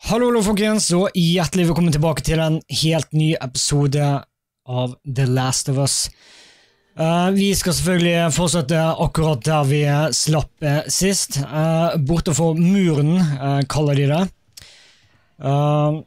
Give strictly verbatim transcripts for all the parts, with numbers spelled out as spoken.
Hallo, hallo folkens, og hjertelig velkommen tilbake til en helt ny episode av The Last of Us. Uh, vi skal selvfølgelig fortsette akkurat der vi slapp uh, sist, uh, borte for muren, uh, kaller de det. Uh,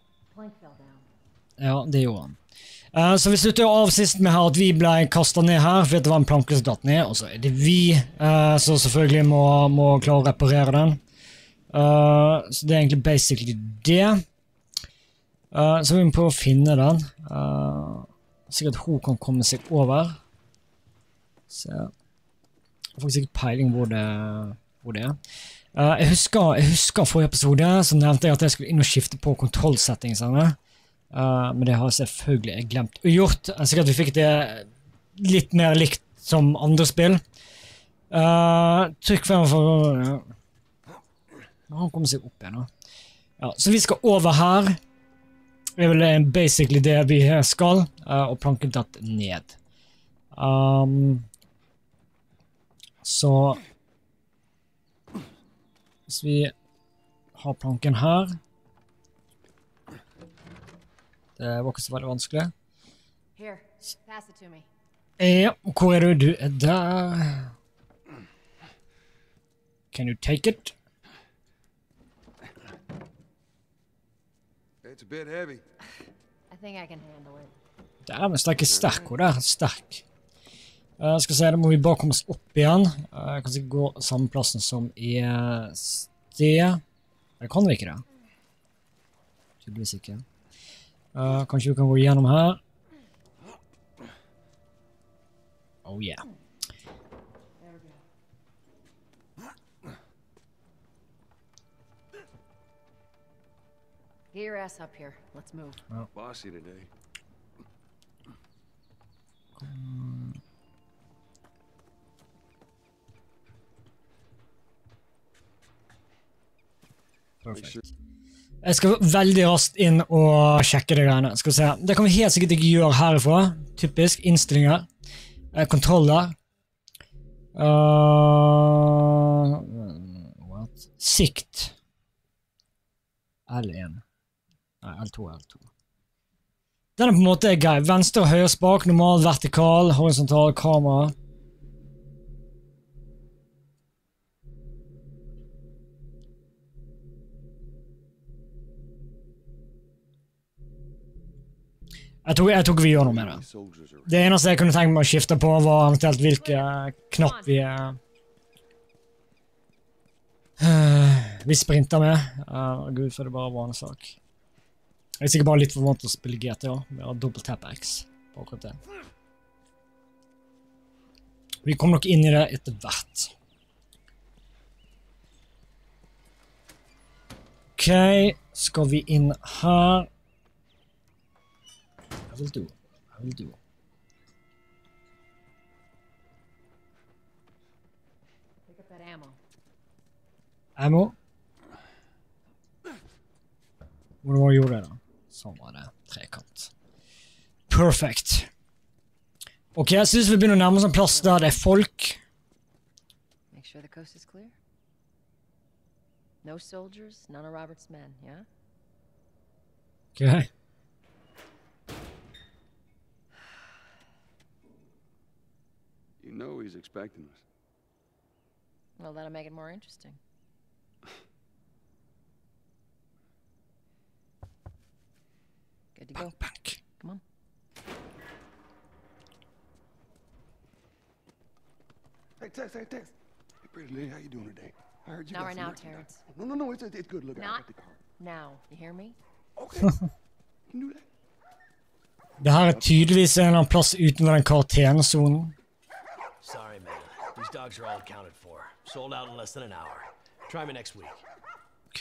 ja, det gjorde han. Uh, så vi slutter av sist med her at vi ble kastet ned her, for det var en planke som datt ned, og så er det vi uh, som selvfølgelig må, må klare å reparere den. Uh, så det er egentlig basically det. Uh, så vi må prøve å finne den. Uh, sikkert hun kan komme seg over. Så jeg har faktisk ikke peiling hvor det, hvor det er. Uh, jeg, husker, jeg husker forrige episode, så nevnte jeg at jeg skulle inn og skifte på kontrollsettingsene. Uh, men det har jeg selvfølgelig glemt å gjort. Jeg er sikkert at vi fikk det litt mer likt som andre spill. Uh, trykk frem for... Ja. Han kommer seg opp igjen nå. Ja, så vi skal over her. Det er vel basically det vi skal. Uh, og planken tatt ned. Um, så hvis vi har planken her. Det var ikke så veldig vanskelig. Here, pass it to me. Ja, hvor er du? Du er der. Can you take it? It's a bit heavy. I think I can handle it. Det er men sterk sterk, og det er sterk. Uh, skal se, da må vi bare komme oss opp igjen. Uh, kanskje gå samme plassen som i uh, sted. Eller kan vi ikke det? Tydeligvis ikke. Uh, kanskje vi kan gå gjennom her. Oh yeah. Get your ass up here. Let's move. Oh. Bossy today. Um, Perfekt. Jeg skal veldig raskt inn og sjekke det greiene. Skal vi se. Det kan vi helt sikkert ikke gjøre herifra. Typisk innstillinger. Eh, kontroller. Uh, what? Sikt. L en. Nei, L to, L to. Den er på en måte grei. Venstre og høyre spak, normal, vertikal, horisontal, kamera. Jeg tror, jeg tror ikke vi gjør noe med det. Det eneste jeg kunne tenke meg å skifte på var eventuelt hvilke knapp vi, uh, vi sprinter med. Uh, Gud, for det er bare vanlig sak. Jeg er sikkert bare litt for vant til å spille G T A. Vi har dobbelt tap X på akkurat det. Vi kommer nok inn i det etter hvert. Ok, skal vi inn her? I will do. I will do. Pick up that ammo. Ammo? Hvordan var det gjorde det da? Sånn var det. Trekant. Perfect. Ok, jeg synes vi begynner å nærme oss en plass der det er folk. Make sure the coast is clear. No soldiers, none of Robert's men, yeah? Ok. You know he's expecting us. Well, that'll make it more interesting. Good to go. Bank, bank. Come on. Hey, Tess, hey, Tess. Hey, pretty lady, how you doing today? I heard you Not got right some now, merchandise. Terrence. No, no, no, it's, it's good. Look, I Not got the car. now. You hear me? Okay. You can do that. Det her er tydeligvis en eller annen plass utenfor den karantenezonen. Sorry, man. These dogs are all accounted for. Sold out in less than an hour. Try me next week. Ok.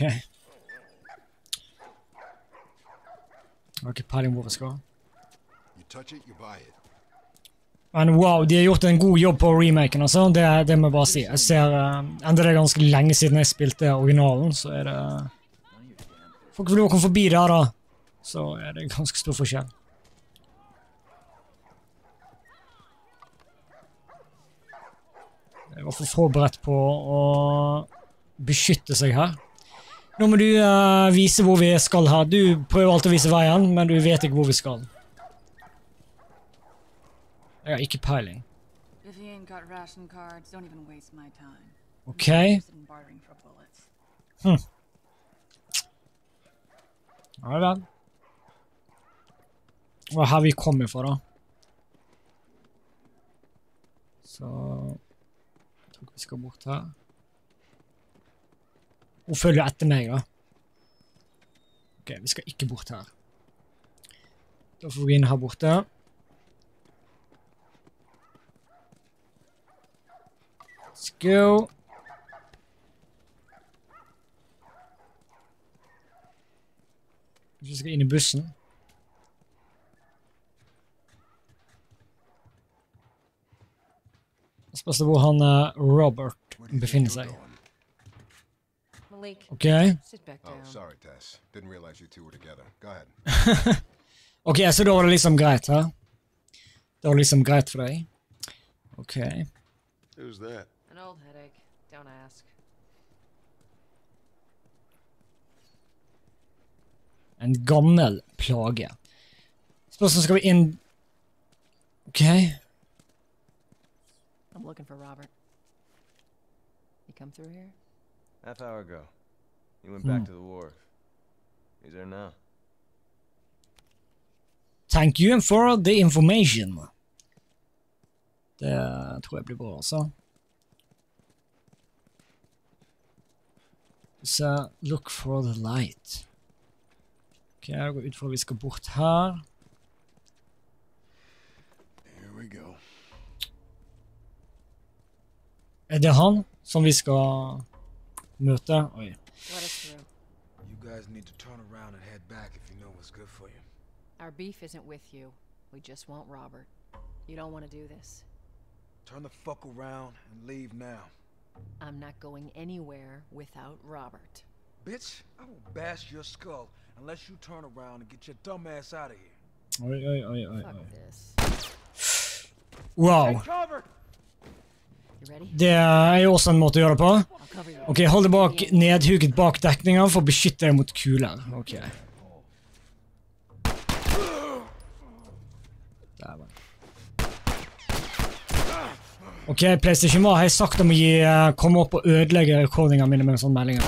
Jeg har ikke peiling hvor vi skal. You touch it, you buy it. Men wow, de har gjort en god jobb på remaken, altså. Det, det må jeg bare si. Jeg ser, uh, enda det er ganske lenge siden jeg spilte originalen, så er det... Folk vil jo komme forbi der da, så er det ganske stor forskjell. Jeg var for forberedt på å beskytte seg her. Nå må du uh, vise hvor vi skal ha. Du prøver alltid å vise veien, men du vet ikke hvor vi skal. Jeg har ikke peiling. If you ain't got ration cards, don't even waste my time. Ok. In bartering for bullets. Hm. Ja vel. Hva er her vi kommer fra da? Så... Jeg tror ikke vi skal bort her. Hun følger etter meg da. Ok, vi skal ikke bort her. Da får vi gå inn her borte. Let's go. Vi skal inn i bussen. Jeg spørs det hvor han uh, Robert befinner seg. Malik, Ok. sit back Oh, down. sorry, Tess. Didn't realize you two were together. Go ahead. Ok, så da var det liksom greit, her. Det var liksom greit for deg. Ok. Who's that? An old headache. Don't ask. En gammel plage. Spørsmål skal vi inn... Ok. I'm looking for Robert. You come through here? Half hour ago. He went back to the wharf. He's there now. Thank you for the information. Det tror jeg blir bra, altså. Så, look for the light. Ok, jeg går ut for at vi skal bort her. Here we go. Er det han som vi skal møte? Oi. Let us through. You guys need to turn around and head back if you know what's good for you. Our beef isn't with you. We just want Robert. You don't want to do this. Turn the fuck around and leave now. I'm not going anywhere without Robert. Bitch, I will bash your skull unless you turn around and get your dumb ass out of here. Oi, oi, oi, oi, Fuck oi. this. Wow. Cover! You ready? Det er jo også en måte å gjøre det på. I'll cover you. Ok, hold deg bak, nedhuket bak dekningen for å beskytte deg mot kuler. Ok. Der var det. Ok, PlayStation, hva har jeg sagt om å gi, uh, komme opp og ødelegge recordingene mine med sånne meldinger?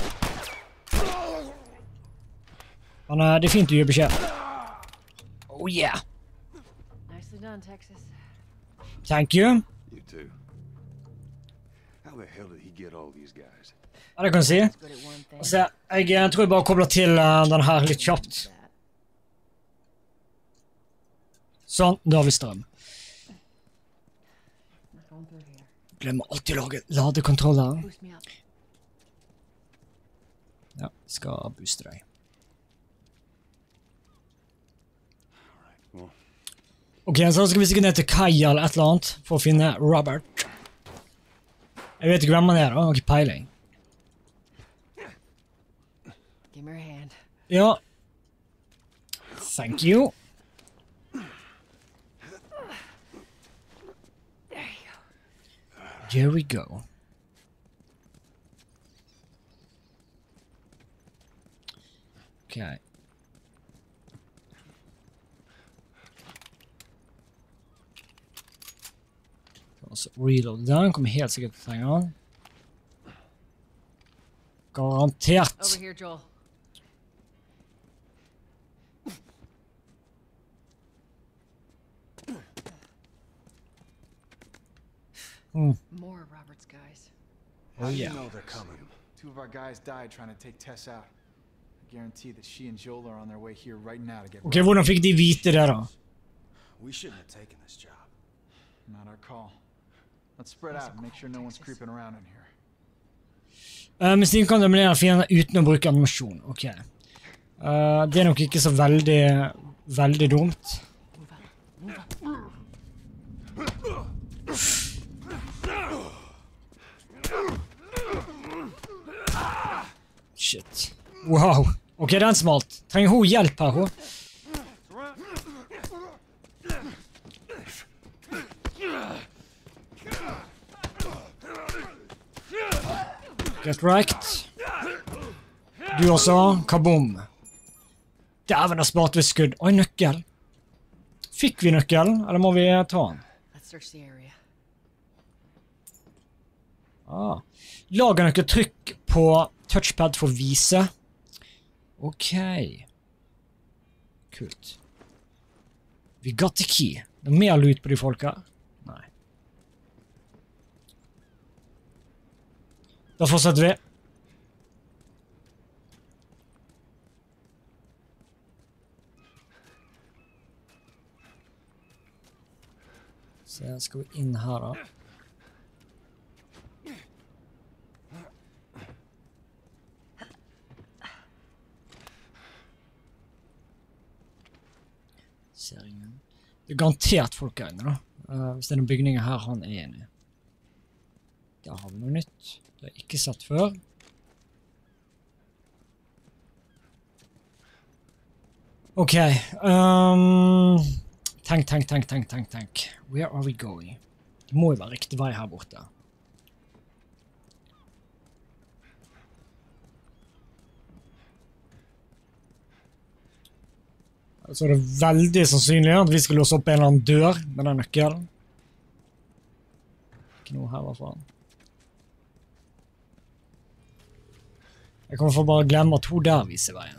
Men uh, det er fint å gi beskjed. Oh yeah. Nicely done, Texas. Thank you. You too. How the hell did he get all these guys? Ja, det kan jeg si. Good at one thing. Altså, jeg uh, tror jeg bare kobler til uh, den her litt kjapt. Sånn, da har vi strøm. Not going through here. Glemmer alltid å lage ladekontrolleren. Boost me up. Ja, skal booste deg. Well, Ok, så skal vi sikkert ned til Kaja eller et eller annet for å finne Robert. Jeg vet ikke hvem han er da, jeg har ikke peiling. Give me your hand. Ja. Thank you. There you go. Here we go. Okay. Altså, reload den, kommer helt sikkert til å trenge den. Garantert. Over here, Joel. Mm. More of Robert's guys. Oh yeah. You know they're coming. Two of our guys died trying to take Tess out. I guarantee that she and Joel are on their way here right now to get Ok, hvordan fikk de vite det da? We shouldn't have taken this job. Not our call. Let's spread out and make sure no one's creeping around in here. Uh, men siden kan de eliminere fiender uten å bruke animasjon. Ok. Uh, det er nok ikke så veldig, veldig dumt. Shit. Wow. Ok, den smalt. Trenger hun hjelp her, hun? Get right. Du også. Kaboom. Dæven, jeg sparte vi skudd. Oi, nøkkel. Fikk vi nøkkelen, eller må vi ta den? Let's search the area. Ah. Lager noe trykk på touchpad for å vise. Ok. Kult. Vi got the key. Det er mer lut på de folka. Nei. Da fortsetter vi. Så skal vi inn her da. Ser ingen. Det er garantert folk her inne da. Uh, hvis det er noen bygninger her han er inne i. Der har vi noe nytt. Det har jeg ikke sett før. Ok. Um, tenk, tenk, tenk, tenk, tenk, tenk. Where are we going? Det må jo være riktig vei her borte. Så er det veldig sannsynlig at vi skal låse opp en eller annen dør med den nøkkelen. Ikke noe her, hva faen. Jeg kommer for bare glemme at hun der viser veien.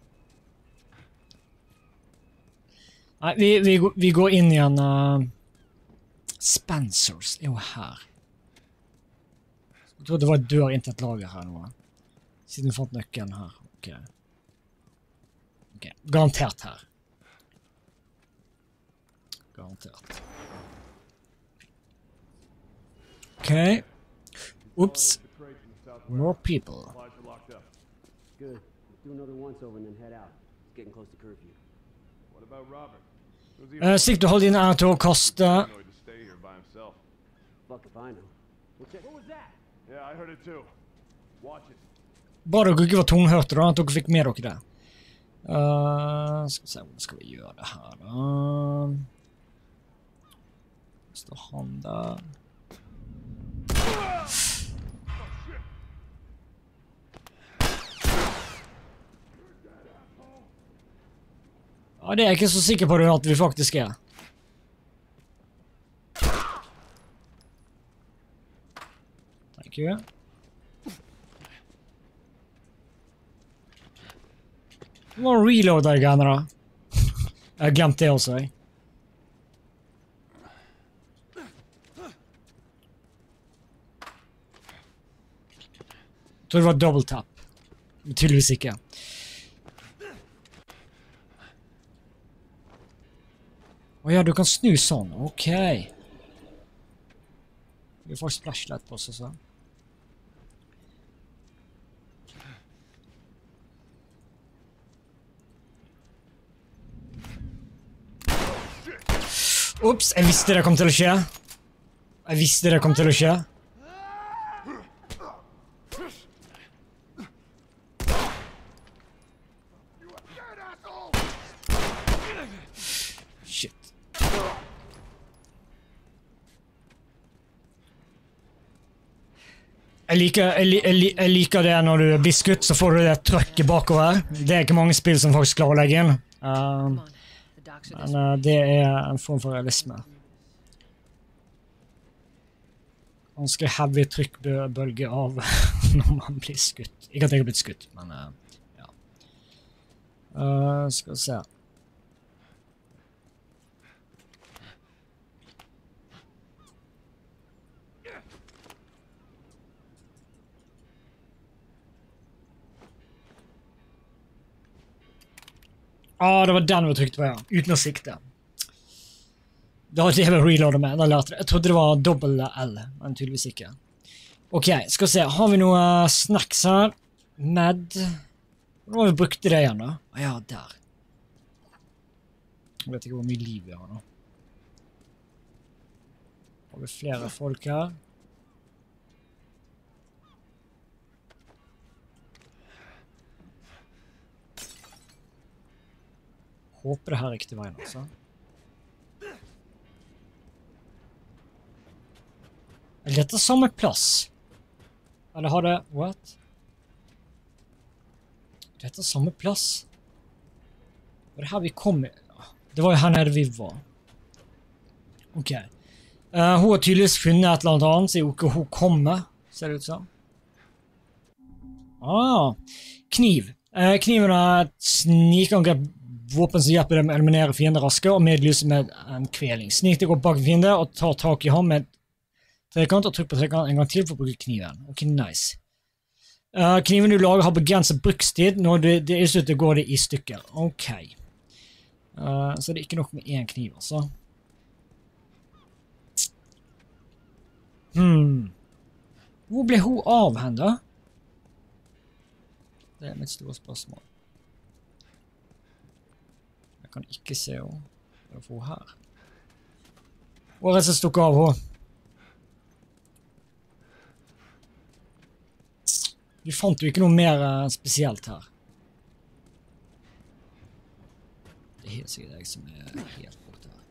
Nei, vi, vi, vi går inn igjen. Uh, Spencers er jo her. Jeg tror det var et dør inn til et lager her nå. Siden vi fant nøkkelen her. Ok. Ok, garantert her. Garantert. Ok. Oops. More people. Good. Let's do another once over and then head out. It's getting close to curfew. What about Robert? Uh, Stikk du hold din ære til å kaste. Fuck if I know. We'll check. What was that? Yeah, I heard it too. Watch it. Bare dere ikke var tunghørte da, at dere fikk med dere det. Uh, skal vi se, hvordan skal vi gjøre det her da? Står han der. Ja, det er jeg ikke så sikker på det at vi faktisk er. Thank you. Du må reloade deg igjen da. Jeg har glemt det også, jeg. Jeg tror det var double tap. Men tydeligvis ikke. Åja, du kan snu sånn. Ok. Vi får flashlight på oss også. Ups, jeg visste det kom til å skje. Jeg visste det kom til å skje. Shit. Jeg liker, jeg, li, jeg, li, jeg liker det når du blir skutt, så får du det trøkket bakover. Det er ikke mange spill som faktisk klarer å legge inn. Um, Men uh, det er en form for realisme. Ganske heavy trykkbølge av når man blir skutt. Ikke at jeg har blitt skutt, men uh, ja. Uh, skal vi se. Ah, det var den vi trykte på, ja. Uten å sikte. Det var det vi reloadet med. Da lærte jeg. Jeg trodde det var dobbelt L, men tydeligvis ikke. Ok, skal vi se. Har vi noe snacks her? Med. Nå har vi brukt det igjen, da. Ah, ja, der. Jeg vet ikke hvor mye liv vi har nå. Har vi flere folk her? Håper det her er riktig veien, altså. Er dette samme plass? Eller har det... What? Dette er samme plass. Var det her vi kom i? Det var jo her nede vi var. Ok. Uh, hun har tydeligvis funnet et eller annet, så ikke hun kommer, ser det ut som. Ah, kniv. Uh, kniven er et snikangrep våpen som hjelper dem å eliminere fiender raskere, og medlyser med en kveling. Snik deg opp bak fiende og tar tak i ham med trekant, og trykk på trekant en gang til for å bruke kniven. Ok, nice. Uh, kniven du lager har begrenset brukstid, når det, det er slutt, går det i stykker. Ok. Uh, så det er ikke nok med en kniv, altså. Hmm. Hvor ble hun av henne, da? Det er mitt store spørsmål. Jeg kan ikke se henne. Hva er det her? Hvor er det som stukket av henne? Vi fant jo ikke noe mer uh, spesielt her. Det er helt sikkert jeg som er helt borte her.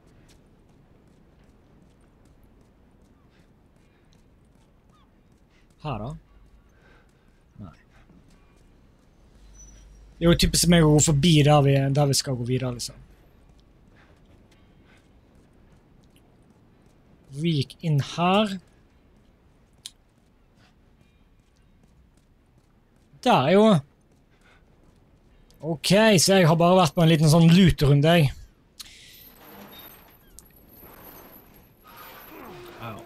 Her da? Nei. Det er jo typisk meg å gå forbi der vi, der vi skal gå videre, liksom. Vi gikk inn her. Der er jo... Ok, så jeg har bare vært på en liten sånn luterunde, jeg. Au.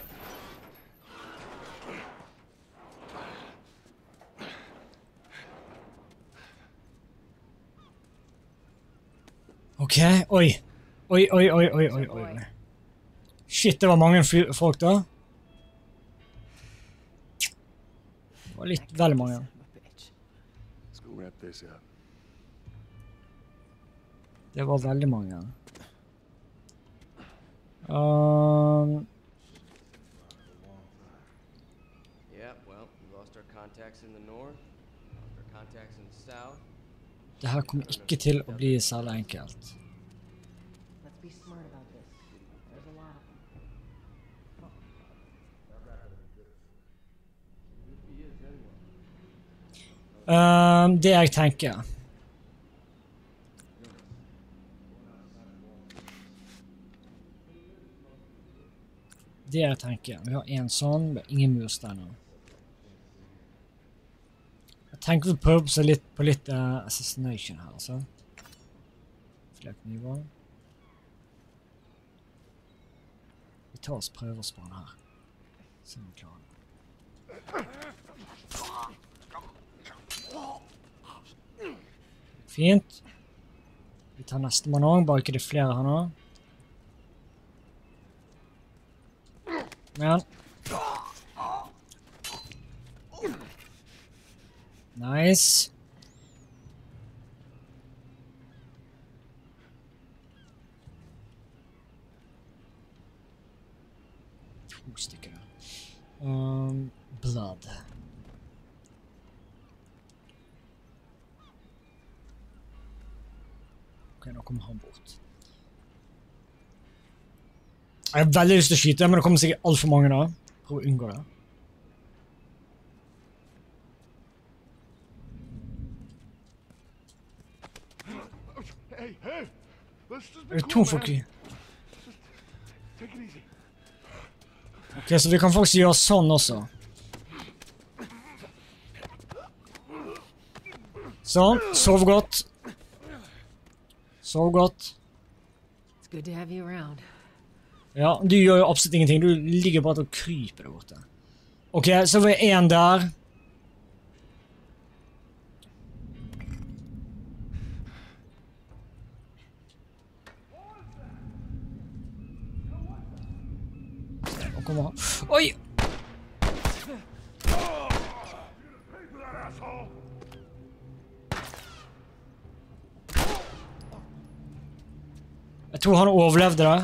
Ok, oi. Oi, oi, oi, oi, oi, oi. Shit, det var mange folk da. Det var litt veldig mange. Det var veldig mange. Um, det her kommer ikke til å bli særlig enkelt. Um, det jeg tenker. Det jeg tenker. Vi har en sånn, men ingen mursteiner. Jeg tenker vi prøver på seg litt på litt uh, assassination her, altså. Flere kniver. Vi tar oss prøver oss på den her. Se om vi klarer den. Fint. Vi tar neste mann også, bare ikke det flere her nå. Men. Nice. To stykker da. Um, blood. Ok, nå kommer han bort. Jeg har veldig lyst til å skyte, men det kommer sikkert alt for mange da. Prøv å unngå det. Det er to folk i. Ok, så vi kan faktisk gjøre sånn også. Sånn, sov godt. Sov godt. It's good to have you around. Ja, du gjør jo absolutt ingenting. Du ligger bare og kryper der borte. Ok, så var det en der. Nå kommer han. Oi! Jeg tror han overlevde det.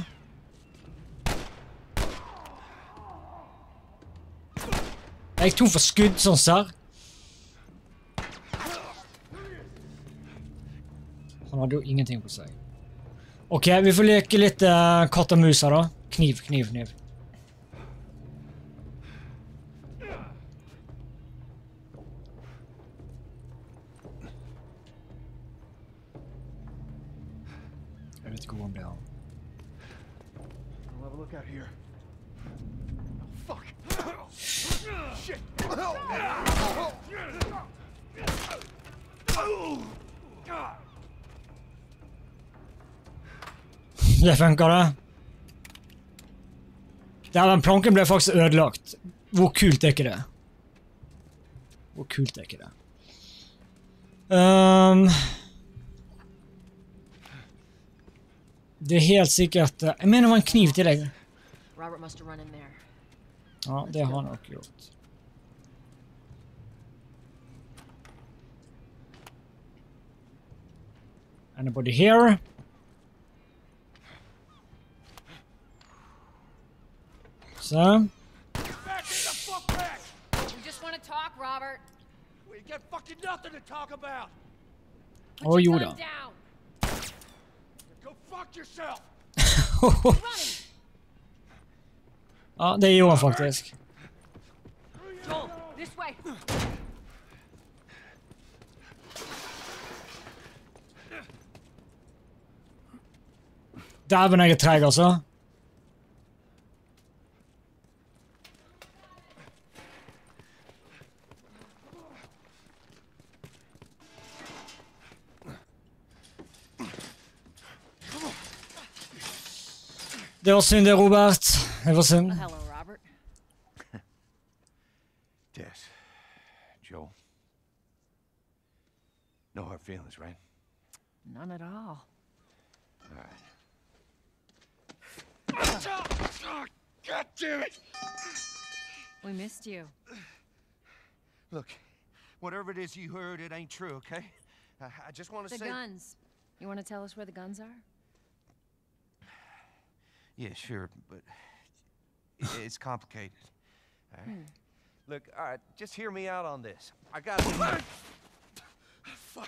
Jeg gikk tom for skudd, sånn ser. Han hadde jo ingenting på seg. Ok, vi får leke litt uh, katt og mus her da. Kniv, kniv, kniv. vet ikke hvor han blir av. I'll have a look out here. Oh, fuck! Shit! Det funker det. Der den planken ble faktisk ødelagt. Hvor kult er ikke det? Hvor kult er ikke det? Um, det er helt sikkert... Jeg mener det var en kniv til deg. Robert must have run in there. Ja, det har han nok gjort. Anybody here? So. Back, get the fuck back! We just want to talk, Robert. We got fucking nothing to talk about. Put Oh, your jo gun da. down. Go fuck yourself! Ja, det gjorde han faktisk. Joel, this way. Dæven, jeg er treg, altså. Det var synd det, Robert. Det var synd. Oh, hello, Robert. Tess. Joel. No hard feelings, right? None at all. All right. God damn it! We missed you. Look, whatever it is you heard, it ain't true, okay? I, I just want to The say... guns. You want to tell us where the guns are? Yeah, sure, but it, it's complicated. All right. Hmm. Look, all right, just hear me out on this. I got to... Fuck.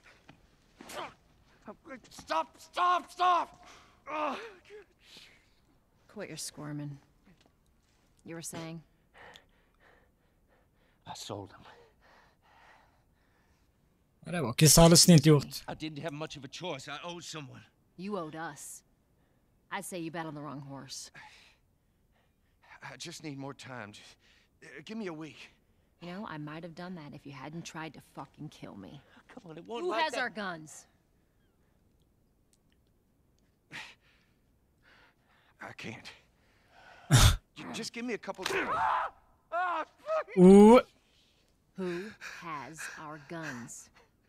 Stop, stop, stop! Ugh. Quit your squirming. You were saying? I sold him. Ja, det var ikke særlig snilt gjort. I didn't have much of a choice. I owed someone. You owed us. I'd say you bet on the wrong horse. I just need more time. Just, uh, give me a week. You know, I might have done that if you hadn't tried to fucking kill me. Come on, it won't Who like has that. our guns? I can't. J- just give me a couple days. Ooh. Who has our guns?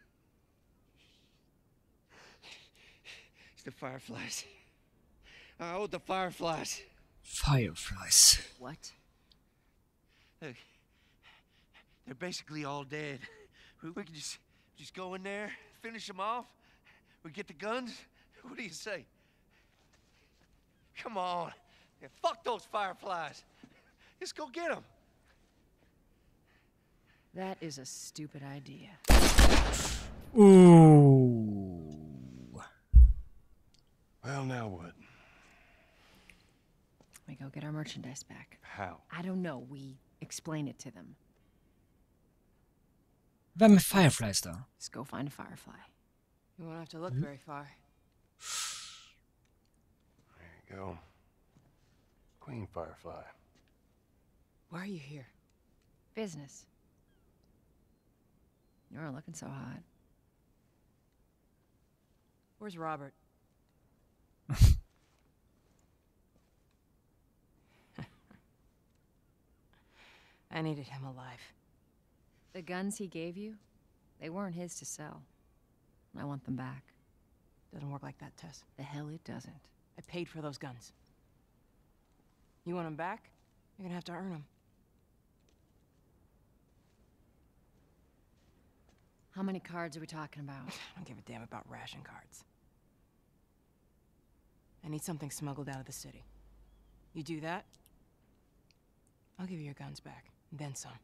It's the Fireflies. I owed the Fireflies. Fireflies. What? Look, they're basically all dead. We, we could just, just go in there, finish them off. We get the guns. What do you say? Come on. Yeah, fuck those Fireflies. Just go get them. That is a stupid idea. Ooh. Well, now what? We go get our merchandise back. How? I don't know. We explain it to them. Hvem er Fireflies da? Let's go find a Firefly. You won't have to look very far. There you go. Queen Firefly. Why are you here? Business. You aren't looking so hot. Where's Robert? I needed him alive. The guns he gave you, they weren't his to sell. I want them back. Doesn't work like that, Tess. The hell it doesn't. I paid for those guns. You want them back? You're gonna have to earn them. How many cards are we talking about? I don't give a damn about ration cards. I need something smuggled out of the city. You do that, I'll give you your guns back, and then some.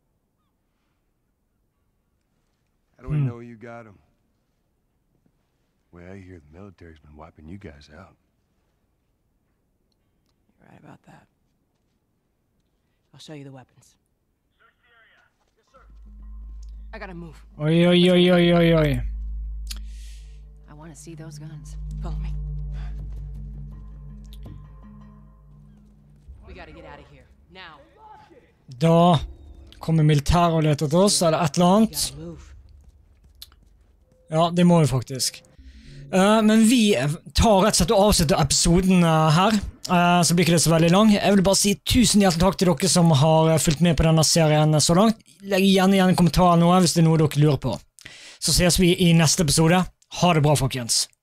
How do we know you got them? Well, I hear the military's been wiping you guys out. You're right about that. I'll show you the weapons. I gotta move. Oi, oi, oi, oi, oi, oi. I want to see those guns. Follow me. We gotta get out of here. Now. Da kommer militæret og leter etter oss, eller et eller We annet. gotta move. Ja, det må vi faktisk. Uh, men vi tar rett og slett og avslutter episoden uh, her, uh, så blir ikke det så veldig lang. Jeg vil bare si tusen hjertelig takk til dere som har uh, fulgt med på denne serien så langt. Legg gjerne igjen en kommentar nå hvis det er noe dere lurer på. Så ses vi i neste episode. Ha det bra, folkens.